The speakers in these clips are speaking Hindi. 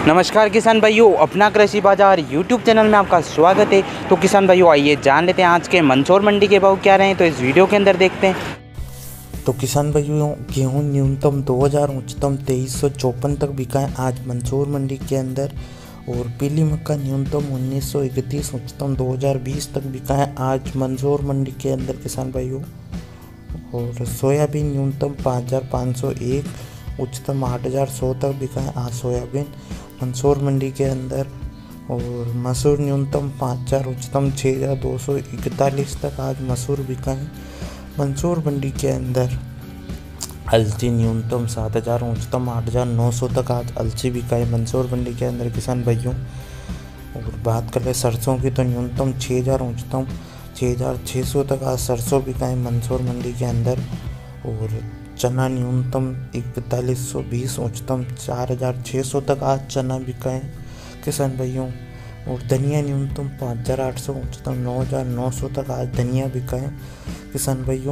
नमस्कार किसान भाइयों, अपना कृषि बाजार यूट्यूब चैनल में आपका स्वागत है। तो किसान भाइयों आइए जान लेते हैं आज के मंदसौर मंडी के भाव क्या रहे हैं। तो इस वीडियो के अंदर देखते हैं। तो किसान भाइयों, गेहूं न्यूनतम 2000, उच्चतम 2354 तक बिका है आज मंदसौर मंडी के अंदर। और पीली मक्का न्यूनतम 1931, उच्चतम 2020 तक बिका है आज मंदसौर मंडी के अंदर किसान भाइयों। और सोयाबीन न्यूनतम 5501, उच्चतम 8100 तक बिका है आज सोयाबीन मंदसौर मंडी के अंदर। और मसूर न्यूनतम 5000, उच्चतम 6241 तक आज मसूर बिका है मंदसौर मंडी के अंदर। अलसी न्यूनतम 7000, उच्चतम 8900 तक आज अलसी बिका है मंदसौर मंडी के अंदर किसान भाइयों। और बात करें सरसों की, तो न्यूनतम 6000, उच्चतम 6600 तक आज सरसों बिका है मंदसौर मंडी के अंदर। और चना न्यूनतम 4120, उच्चतम 4600 तक आज चना बिका है किसान भाइयों। और धनिया न्यूनतम 5800, उच्चतम 9900 तक आज धनिया बिका है किसान भाइयों।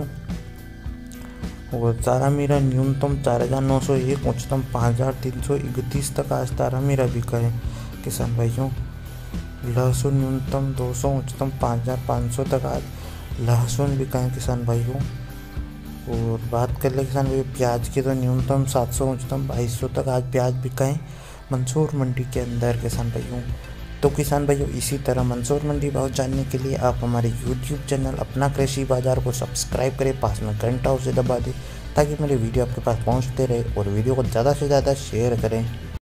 और तारा मीरा न्यूनतम 4901, उच्चतम 5331 तक आज तारा मीरा बिका है किसान भाइयों। लहसुन न्यूनतम 200, उच्चतम 5500 तक आज लहसुन बिका है किसान भाइयों। और बात कर ले किसान भाई प्याज की, तो न्यूनतम 700, उच्चतम 2200 तक आज प्याज बिका है मंदसौर मंडी के अंदर किसान भाइयों। तो किसान भाइयों, इसी तरह मंदसौर मंडी भाव जानने के लिए आप हमारे YouTube चैनल अपना कृषि बाजार को सब्सक्राइब करें, पास में घंटा उसे दबा दें ताकि मेरे वीडियो आपके पास पहुंचते रहे। और वीडियो को ज़्यादा से ज़्यादा शेयर करें।